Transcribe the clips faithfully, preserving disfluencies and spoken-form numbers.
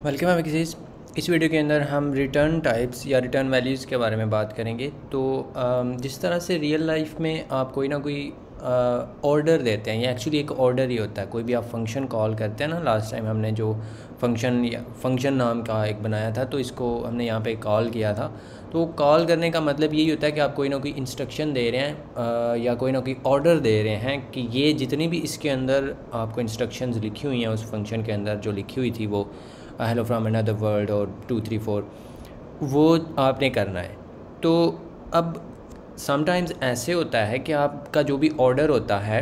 Welcome है किसी इस वीडियो के अंदर हम रिटर्न टाइप्स या रिटर्न वैल्यूज़ के बारे में बात करेंगे। तो अम, जिस तरह से रियल लाइफ में आप कोई ना कोई ऑर्डर देते हैं, ये एक्चुअली एक ऑर्डर ही होता है। कोई भी आप फंक्शन कॉल करते हैं ना, लास्ट टाइम हमने जो फंक्शन या फंक्शन नाम का एक बनाया था, तो इसको हमने यहाँ पे कॉल किया था। तो कॉल करने का मतलब यही होता है कि आप कोई ना कोई इंस्ट्रक्शन दे रहे हैं अ, या कोई ना कोई ऑर्डर दे रहे हैं कि ये जितनी भी इसके अंदर आपको इंस्ट्रक्शंस लिखी हुई हैं उस फंक्शन के अंदर जो लिखी हुई थी, वो हेलो फ्रॉम अनदर वर्ल्ड और टू थ्री फोर, वो आपने करना है। तो अब समटाइम्स ऐसे होता है कि आपका जो भी ऑर्डर होता है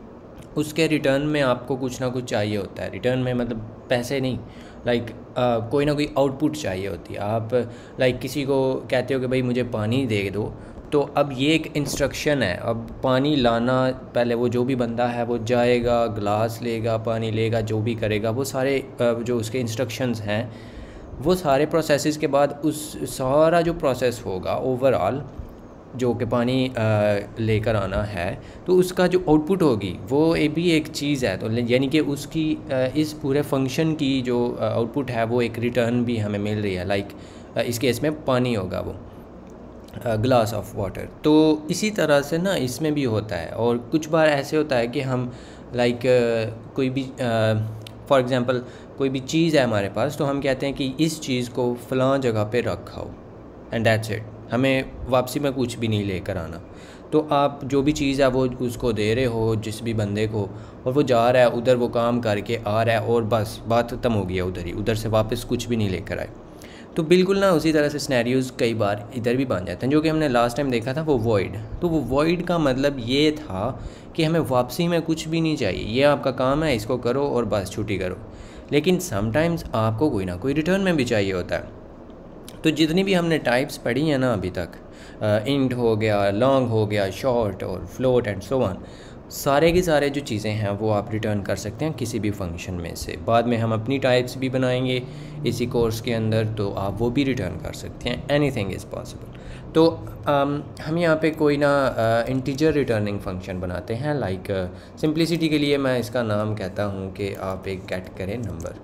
उसके रिटर्न में आपको कुछ ना कुछ चाहिए होता है। रिटर्न में मतलब पैसे नहीं, लाइक like, कोई ना कोई आउटपुट चाहिए होती है। आप लाइक like, किसी को कहते हो कि भाई मुझे पानी दे दो, तो अब ये एक इंस्ट्रक्शन है। अब पानी लाना, पहले वो जो भी बंदा है वो जाएगा, ग्लास लेगा, पानी लेगा, जो भी करेगा, वो सारे जो उसके इंस्ट्रक्शंस हैं, वो सारे प्रोसेसेस के बाद उस सारा जो प्रोसेस होगा ओवरऑल, जो कि पानी लेकर आना है, तो उसका जो आउटपुट होगी वो ये भी एक चीज़ है। तो यानी कि उसकी इस पूरे फंक्शन की जो आउटपुट है वो एक रिटर्न भी हमें मिल रही है। लाइक इस केस में पानी होगा वो ग्लास ऑफ वाटर। तो इसी तरह से ना इसमें भी होता है। और कुछ बार ऐसे होता है कि हम लाइक कोई भी फॉर एग्ज़ाम्पल कोई भी चीज़ है हमारे पास, तो हम कहते हैं कि इस चीज़ को फ़लाँ जगह पे रखाओ एंड दैट्स इट, हमें वापसी में कुछ भी नहीं लेकर आना। तो आप जो भी चीज़ है वो उसको दे रहे हो जिस भी बंदे को, और वो जा रहा है उधर, वो काम करके आ रहा है और बस बात ख़त्म हो गई है उधर ही, उधर से वापस कुछ भी नहीं लेकर आए। तो बिल्कुल ना उसी तरह से सिनेरियोज़ कई बार इधर भी बन जाते हैं, जो कि हमने लास्ट टाइम देखा था वो वॉइड। तो वो वॉइड का मतलब ये था कि हमें वापसी में कुछ भी नहीं चाहिए, ये आपका काम है, इसको करो और बस छुट्टी करो। लेकिन समटाइम्स आपको कोई ना कोई रिटर्न में भी चाहिए होता है। तो जितनी भी हमने टाइप्स पढ़ी हैं ना अभी तक, इंट हो गया, लॉन्ग हो गया, शॉर्ट और फ्लोट एंड सो ऑन, सारे के सारे जो चीज़ें हैं वो आप रिटर्न कर सकते हैं किसी भी फंक्शन में से। बाद में हम अपनी टाइप्स भी बनाएंगे इसी कोर्स के अंदर, तो आप वो भी रिटर्न कर सकते हैं। Anything is possible. तो um, हम यहाँ पे कोई ना इंटीजर रिटर्निंग फंक्शन बनाते हैं। लाइक सिंप्लिसिटी के लिए मैं इसका नाम कहता हूँ कि आप एक गेट करें नंबर,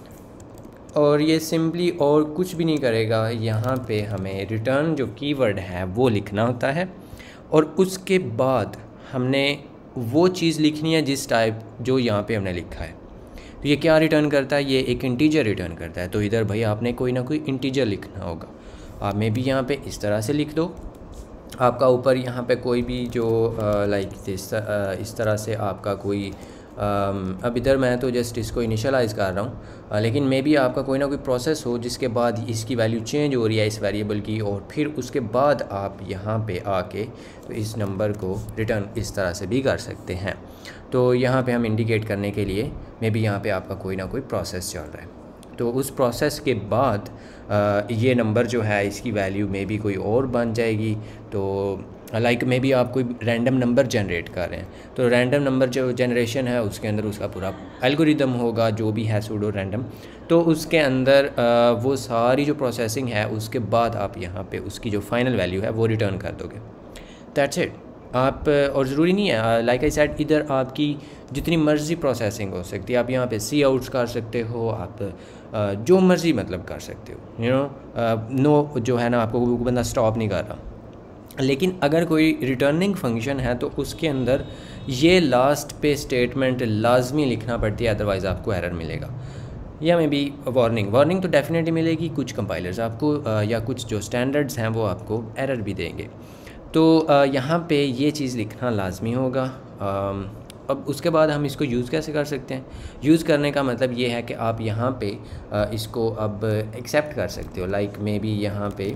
और ये सिंपली और कुछ भी नहीं करेगा। यहाँ पे हमें रिटर्न जो कीवर्ड है वो लिखना होता है, और उसके बाद हमने वो चीज़ लिखनी है जिस टाइप जो यहाँ पे हमने लिखा है। तो ये क्या रिटर्न करता है? ये एक इंटीजर रिटर्न करता है। तो इधर भाई आपने कोई ना कोई इंटीजर लिखना होगा। आप में भी यहाँ पे इस तरह से लिख दो। आपका ऊपर यहाँ पे कोई भी जो लाइक इस इस तरह से आपका कोई Um, अब इधर मैं तो जस्ट इसको इनिशियलाइज़ कर रहा हूँ, uh, लेकिन मे बी आपका कोई ना कोई प्रोसेस हो जिसके बाद इसकी वैल्यू चेंज हो रही है इस वेरिएबल की, और फिर उसके बाद आप यहाँ पे आके तो इस नंबर को रिटर्न इस तरह से भी कर सकते हैं। तो यहाँ पे हम इंडिकेट करने के लिए मे बी यहाँ पे आपका कोई ना कोई प्रोसेस चल रहा है। तो उस प्रोसेस के बाद uh, ये नंबर जो है इसकी वैल्यू मे बी कोई और बन जाएगी। तो लाइक मे बी आप कोई रैंडम नंबर जनरेट कर रहे हैं, तो रैंडम नंबर जो जनरेशन है उसके अंदर उसका पूरा एल्गोरिदम होगा जो भी है सूडो रैंडम। तो उसके अंदर आ, वो सारी जो प्रोसेसिंग है उसके बाद आप यहाँ पे उसकी जो फाइनल वैल्यू है वो रिटर्न कर दोगे। That's it. आप और ज़रूरी नहीं है, लाइक आई सेड, इधर आपकी जितनी मर्ज़ी प्रोसेसिंग हो सकती है। आप यहाँ पे सी आउट्स कर सकते हो, आप आ, जो मर्ज़ी मतलब कर सकते हो। यू नो नो जो है ना, आपको वो बंदा स्टॉप नहीं कर रहा। लेकिन अगर कोई रिटर्निंग फंक्शन है तो उसके अंदर ये लास्ट पे स्टेटमेंट लाजमी लिखना पड़ती है, अदरवाइज़ आपको एरर मिलेगा। या मे बी वार्निंग वार्निंग तो डेफिनेटली मिलेगी। कुछ कंपाइलर्स आपको आ, या कुछ जो स्टैंडर्ड्स हैं वो आपको एरर भी देंगे। तो आ, यहाँ पे ये चीज़ लिखना लाजमी होगा। आ, अब उसके बाद हम इसको यूज़ कैसे कर सकते हैं? यूज़ करने का मतलब ये है कि आप यहाँ पे आ, इसको अब एक्सेप्ट कर सकते हो। लाइक मे बी यहाँ पे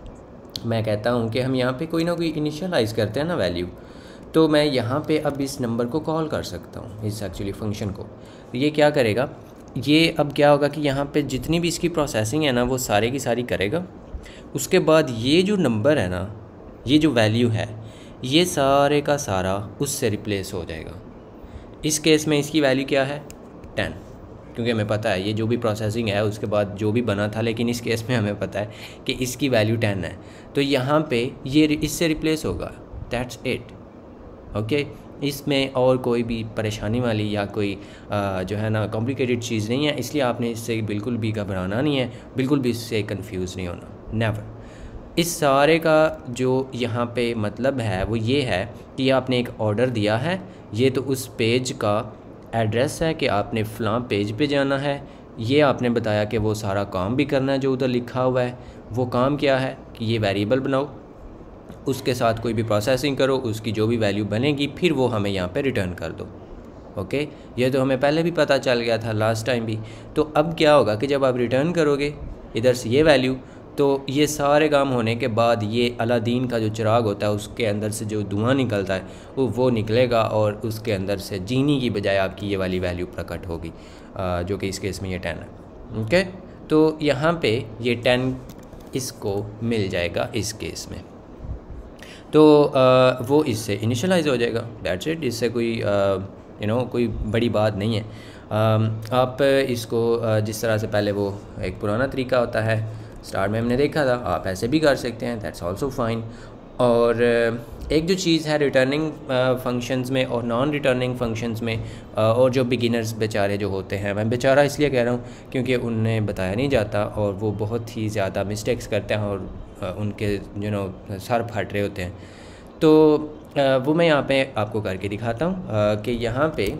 मैं कहता हूँ कि हम यहाँ पे कोई ना कोई इनिशियलाइज़ करते हैं ना वैल्यू, तो मैं यहाँ पे अब इस नंबर को कॉल कर सकता हूँ, इस एक्चुअली फंक्शन को। तो ये क्या करेगा, ये अब क्या होगा कि यहाँ पे जितनी भी इसकी प्रोसेसिंग है ना वो सारे की सारी करेगा। उसके बाद ये जो नंबर है ना, ये जो वैल्यू है, ये सारे का सारा उससे रिप्लेस हो जाएगा। इस केस में इसकी वैल्यू क्या है? टेन, क्योंकि हमें पता है ये जो भी प्रोसेसिंग है उसके बाद जो भी बना था, लेकिन इस केस में हमें पता है कि इसकी वैल्यू टेन है। तो यहाँ पे ये इससे रिप्लेस होगा। That's it. ओके, इसमें और कोई भी परेशानी वाली या कोई आ, जो है ना कॉम्प्लिकेटेड चीज़ नहीं है, इसलिए आपने इससे बिल्कुल भी घबराना नहीं है, बिल्कुल भी इससे कंफ्यूज नहीं होना, नेवर। इस सारे का जो यहाँ पे मतलब है वो ये है कि आपने एक ऑर्डर दिया है, ये तो उस पेज का एड्रेस है कि आपने फ़लाँ पेज पे जाना है, ये आपने बताया कि वो सारा काम भी करना है जो उधर लिखा हुआ है। वो काम क्या है कि ये वेरिएबल बनाओ, उसके साथ कोई भी प्रोसेसिंग करो, उसकी जो भी वैल्यू बनेगी फिर वो हमें यहाँ पे रिटर्न कर दो। ओके, ये तो हमें पहले भी पता चल गया था लास्ट टाइम भी। तो अब क्या होगा कि जब आप रिटर्न करोगे इधर से ये वैल्यू, तो ये सारे काम होने के बाद ये अलादीन का जो चिराग होता है उसके अंदर से जो धुआं निकलता है वो वो निकलेगा और उसके अंदर से जीनी की बजाय आपकी ये वाली वैल्यू प्रकट होगी, जो कि इस केस में ये टेन है। ओके, तो यहाँ पे ये टेन इसको मिल जाएगा इस केस में, तो आ, वो इससे इनिशियलाइज हो जाएगा, दैट्स इट। इससे कोई यू नो कोई बड़ी बात नहीं है। आ, आप इसको आ, जिस तरह से पहले वो एक पुराना तरीका होता है स्टार्ट में हमने देखा था, आप ऐसे भी कर सकते हैं, दैट्स आल्सो फाइन। और एक जो चीज़ है रिटर्निंग फंक्शंस में और नॉन रिटर्निंग फंक्शंस में, और जो बिगिनर्स बेचारे जो होते हैं, मैं बेचारा इसलिए कह रहा हूँ क्योंकि उन्हें बताया नहीं जाता और वो बहुत ही ज़्यादा मिस्टेक्स करते हैं और उनके यू नो सर फट रहे होते हैं। तो वो मैं यहाँ पे आपको करके दिखाता हूँ कि यहाँ पे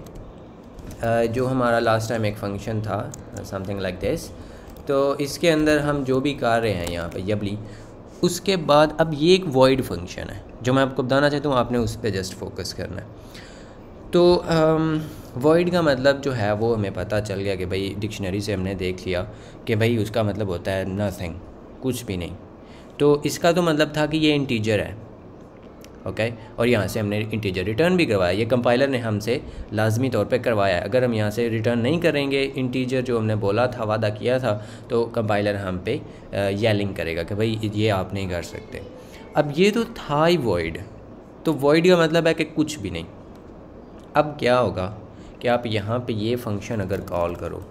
जो हमारा लास्ट टाइम एक फ़ंक्शन था समथिंग लाइक दिस, तो इसके अंदर हम जो भी कर रहे हैं यहाँ पे यबली, उसके बाद अब ये एक वॉइड फंक्शन है जो मैं आपको बताना चाहता हूँ, आपने उस पर जस्ट फोकस करना है। तो वॉइड का मतलब जो है वो हमें पता चल गया कि भाई डिक्शनरी से हमने देख लिया कि भाई उसका मतलब होता है नथिंग, कुछ भी नहीं। तो इसका तो मतलब था कि ये इंटीजर है, ओके okay? और यहाँ से हमने इंटीजर रिटर्न भी करवाया, ये कंपाइलर ने हमसे लाजमी तौर पे करवाया है। अगर हम यहाँ से रिटर्न नहीं करेंगे इंटीजर जो हमने बोला था, वादा किया था, तो कंपाइलर हम पे येलिंग करेगा कि भाई ये आप नहीं कर सकते। अब ये तो था ही वॉइड, तो वॉइड का मतलब है कि कुछ भी नहीं। अब क्या होगा कि आप यहाँ पे ये फंक्शन अगर कॉल करो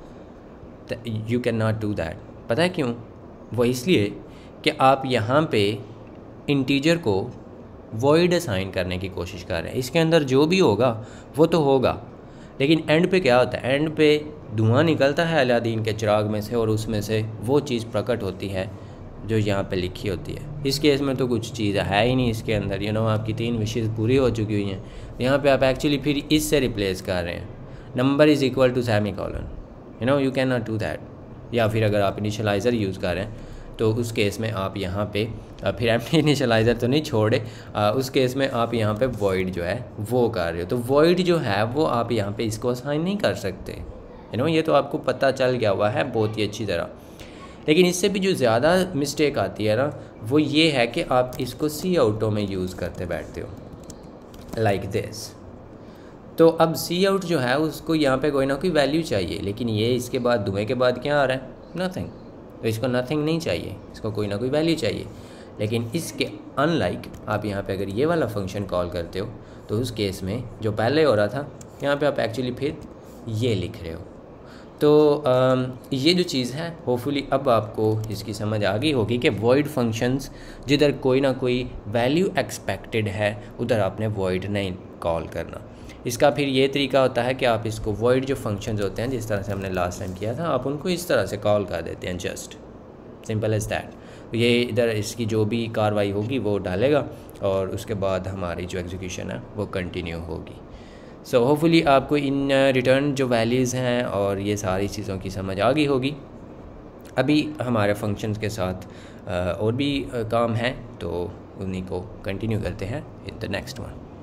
तो you can not do that. पता है क्यों? वो इसलिए कि आप यहाँ पे इंटीजर को वॉइड असाइन करने की कोशिश कर रहे हैं। इसके अंदर जो भी होगा वो तो होगा, लेकिन एंड पे क्या होता है, एंड पे धुआं निकलता है अलादीन के चिराग में से और उसमें से वो चीज़ प्रकट होती है जो यहाँ पे लिखी होती है। इस केस में तो कुछ चीज़ है ही नहीं इसके अंदर, यू नो आपकी तीन विशेज़ पूरी हो चुकी हुई हैं। यहाँ पे आप एक्चुअली फिर इससे रिप्लेस कर रहे हैं, number is equal to semicolon, you know you can not do that. या फिर अगर आप इनिशियलाइज़र यूज़ कर रहे हैं तो उस केस में आप यहाँ पे फिर एम्प्टी इनिशियलाइज़र तो नहीं छोड़े, उस केस में आप यहाँ पे वॉइड जो है वो कर रहे हो। तो वॉइड जो है वो आप यहाँ पे इसको असाइन नहीं कर सकते, यू नो ये तो आपको पता चल गया हुआ है बहुत ही अच्छी तरह। लेकिन इससे भी जो ज़्यादा मिस्टेक आती है ना वो ये है कि आप इसको सी आउटो में यूज़ करते बैठते हो लाइक दिस। तो अब सी आउट जो है उसको यहाँ पे कोई ना कोई वैल्यू चाहिए, लेकिन ये इसके बाद धुएँ के बाद क्या आ रहा है, नथिंग। तो इसको नथिंग नहीं चाहिए, इसको कोई ना कोई वैल्यू चाहिए। लेकिन इसके अनलाइक आप यहाँ पे अगर ये वाला फंक्शन कॉल करते हो तो उस केस में जो पहले हो रहा था यहाँ पे आप एक्चुअली फिर ये लिख रहे हो। तो आ, ये जो चीज़ है होपफुली अब आपको इसकी समझ आ गई होगी कि वॉइड फंक्शंस जिधर कोई ना कोई वैल्यू एक्सपेक्टेड है उधर आपने वॉइड नहीं कॉल करना। इसका फिर ये तरीका होता है कि आप इसको वॉइड जो फंक्शंस होते हैं जिस तरह से हमने लास्ट टाइम किया था, आप उनको इस तरह से कॉल कर देते हैं, जस्ट सिंपल एज दैट। ये इधर इसकी जो भी कार्रवाई होगी वो डालेगा और उसके बाद हमारी जो एग्जीक्यूशन है वो कंटिन्यू होगी। सो होपफुली आपको इन रिटर्न जो वैल्यूज़ हैं और ये सारी चीज़ों की समझ आ गई होगी। अभी हमारे फंक्शंस के साथ और भी काम है तो उन्हीं को कंटिन्यू करते हैं इन द नेक्स्ट वन।